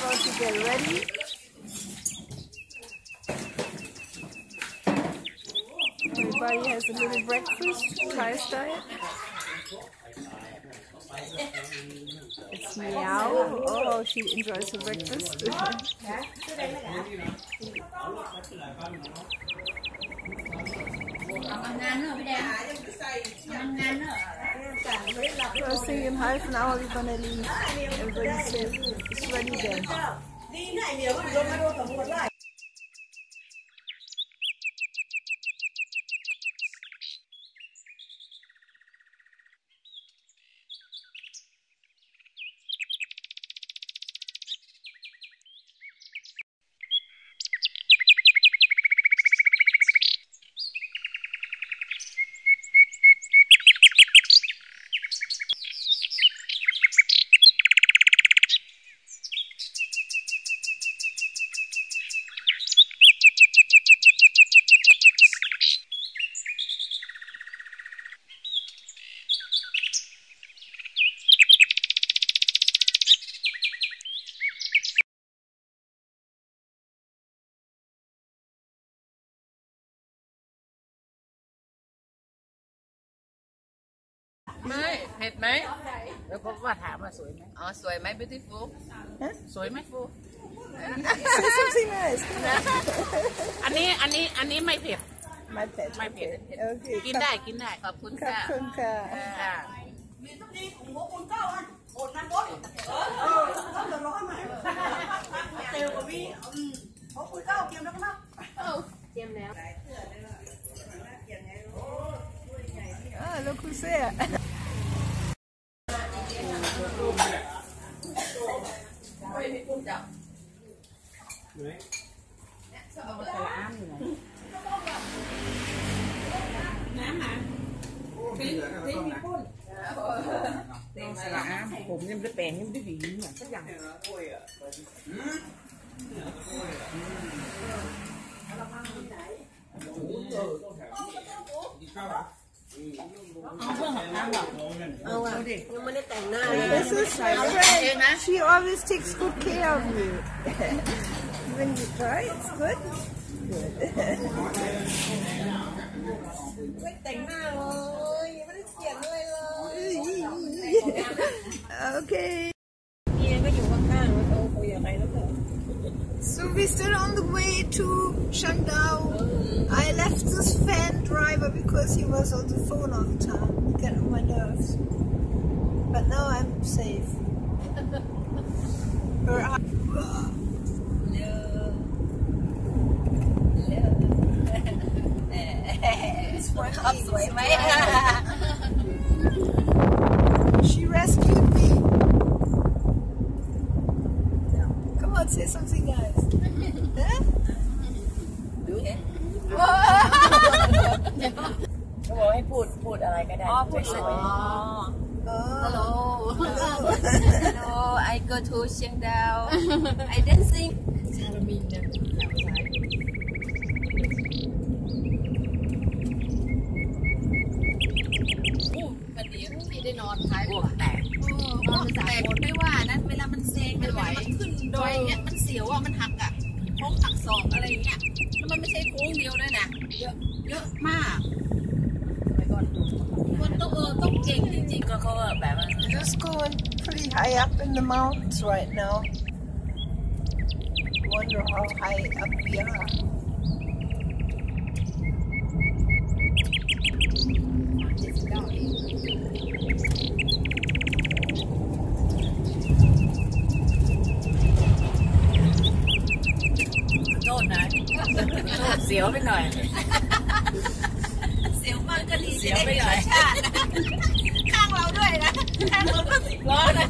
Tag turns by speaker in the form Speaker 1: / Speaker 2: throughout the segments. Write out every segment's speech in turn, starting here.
Speaker 1: about to get ready. Everybody has a little breakfast, Thai style. It's Meow. Oh, she enjoys her breakfast. First thing in half an hour we're gonna leave. Everybody says it's ready then.
Speaker 2: ไม่เผ็ดไหมแล้วก็ว่าถามว่าสวยไหมอ๋อสวยไหม beautiful สวยไหม full
Speaker 1: something nice
Speaker 2: อันนี้ไม่เผ็ด
Speaker 1: ไม่เผ็ด
Speaker 2: กินได้ขอบคุณค่ะ
Speaker 1: ขอบคุณค่ะ
Speaker 3: มีทุกทีของหัวคุณเก้าอันโอดมันบดเขาจะร้อนไหมเตียวกับพี่หัวคุณเก้าเตรียมแล้วนะ
Speaker 2: เตรียมแล้ว
Speaker 1: look who's there
Speaker 2: ผมยังไม่ได้แปลงยังไม่ได้หวีเหมือนสักอย่าง
Speaker 1: This is my friend. She always takes good care of you. When you try, it's good. Good. Okay. So we're still on the way to Chiang Dao. I left this van driver because he was on the phone all the time. Get on my nerves. But now I'm safe. She rescued me. Come on, say something nice. Huh?
Speaker 2: เขาบอกให้พูดอะไรก็ได้
Speaker 4: Hello. Hello. I go to Chiang Dao. I dancing.
Speaker 2: วันนี้พี่ได้นอนท้ายหัวแตก
Speaker 4: ไม่ว่านะเวลามันเซงมันขึ้นดอยเงี้ยมันเสียวอ่ะมันหักอ่ะโค้งหักศอกอะไรเงี้ยแล้วมันไม่ใช่โค้งเดียวด้วยนะเยอะมากคนต้องเก่งจริงๆก็เขาแบบว่า
Speaker 1: Just going pretty high up in the mountains right now. Wonder how high up we are.
Speaker 2: เสียวไปหน่อย
Speaker 4: เสียวมากก็ดีเสียวไปหน่อยข้างเราด้วยนะข้างเราก็10 ล้อนะ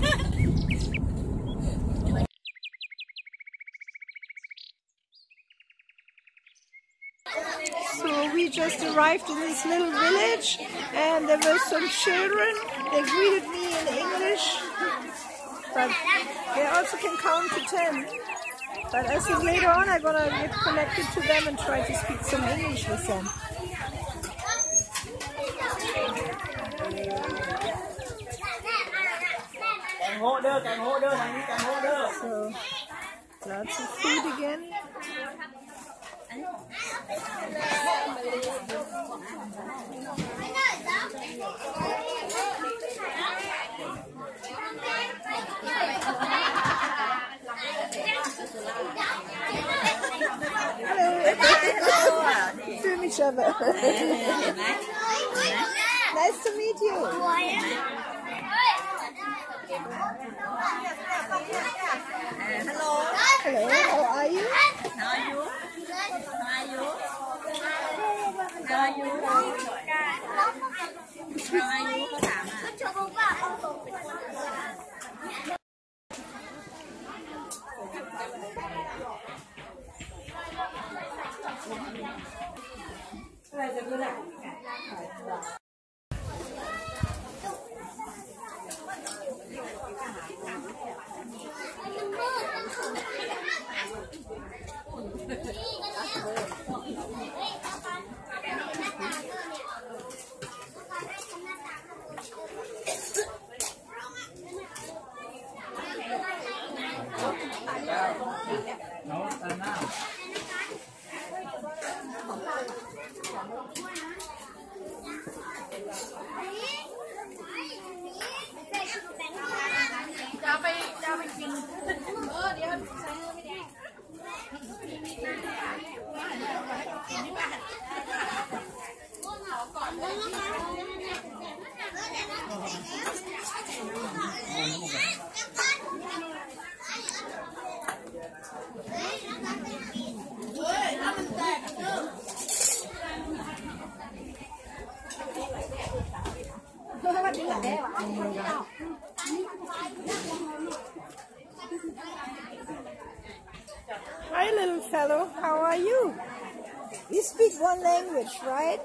Speaker 1: So we just arrived in this little village and there were some children. They greeted me in English, but they also can count to 10. But I think later on I'm gonna get connected to them and try to speak some English with them. So Lots of food again. Hello. Film each other. Nice to meet you.
Speaker 3: Hello.
Speaker 1: Hello, how are you?
Speaker 3: How are you? How are you? How are you? How are you? เขาถามอะไรจะดูล่ะ
Speaker 1: Hi, little fellow. How are you? You speak one language, right?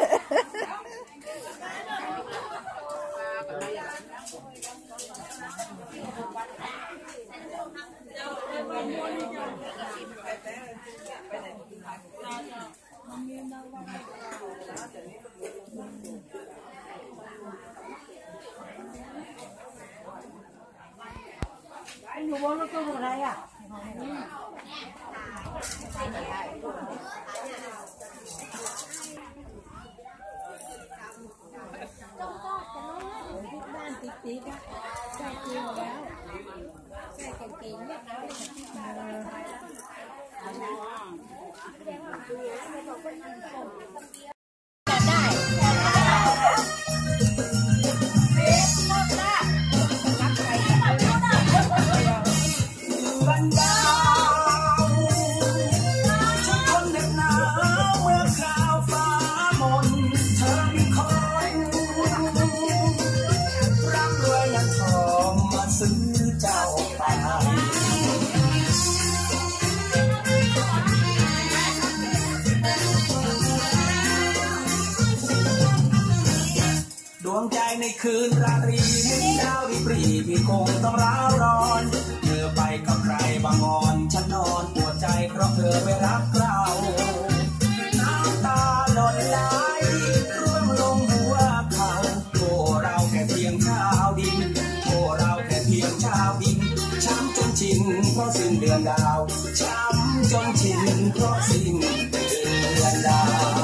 Speaker 5: ดวงใจในคืนราตรีมุนดาวริบรีพี่คงต้องร้าวร้อนเธอไปกับใครบางอ่อนฉันนอนปวดใจเพราะเธอไม่รักเราน้ำตาหล่นไหลร่วงลงหัวเขาโอ้เราแค่เพียงชาวดินโอ้เราแค่เพียงชาวดินช้ำจนชินเพราะสิ้นเดือนดาวช้ำจนชินเพราะสิ้นเดือนดาว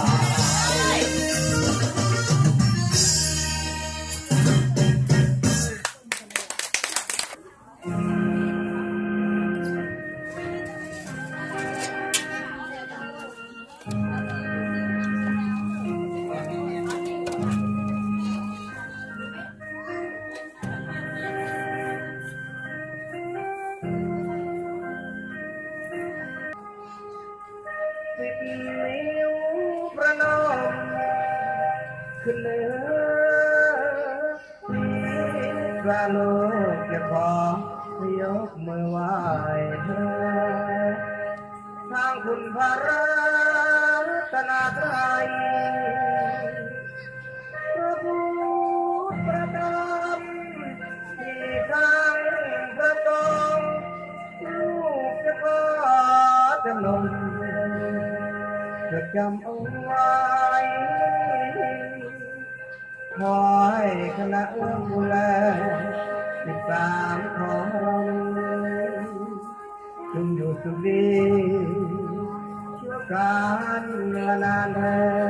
Speaker 5: นิ้วประนมขึ้นเหนือกระโลกจะขอยกมือไหว้เธอทางคุณพระรัตนตรัยพระพุทธประธรรมที่ตั้งพระตรงลูกจะขอจำนนจดจำเอาไว้ขอให้คณะดูแล13ของเรา
Speaker 6: จงอยู่สุขดีชั่วการเวลานานแล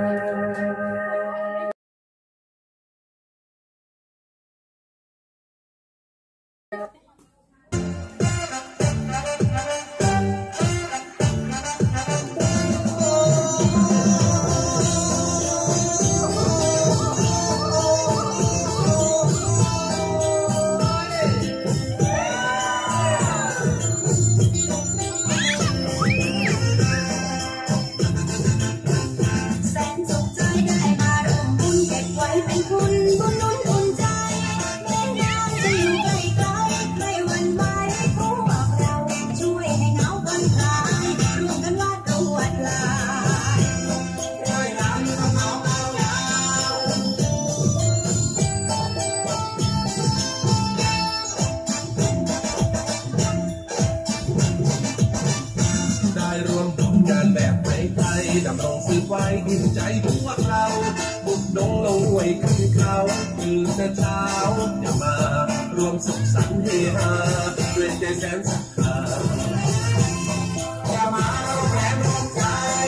Speaker 6: ดำรงสืบไว้ดินใจพวกเราบุกดงลงห้วยขึ้นเขาตื่นแต่เช้าอย่ามารวมสุขสันต์เฮฮาด้วยใจแสนศรัทธาอย่ามาเราแรงร้องใจ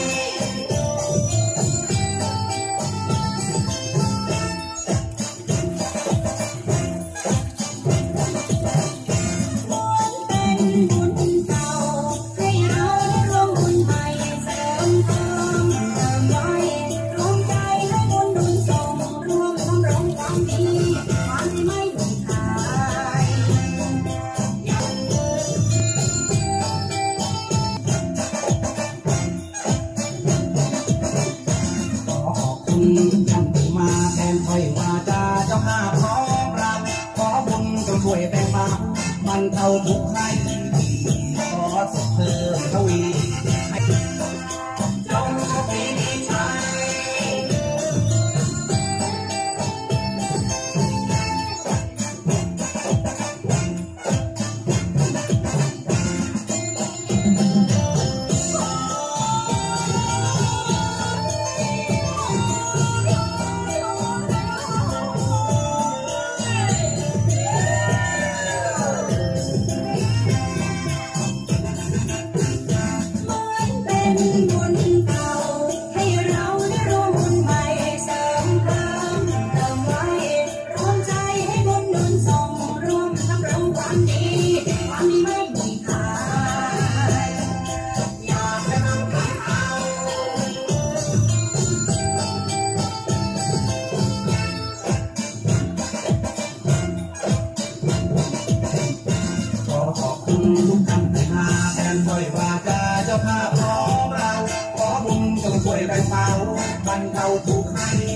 Speaker 6: ท่านที่มาแทนถ้อยวาจาเจ้าภาพของเราขอบุญจงช่วยแบ่งเบาบรรเทาทุกข์ให้ขอสุขเพิ่มทวีให้จงโชคดีมีชัยทุกท่านที่มาแทนถ้อยวาจาเจ้าภาพของเราขอบุญจงช่วยแบ่งเบาบรรเทาทุกข์ให้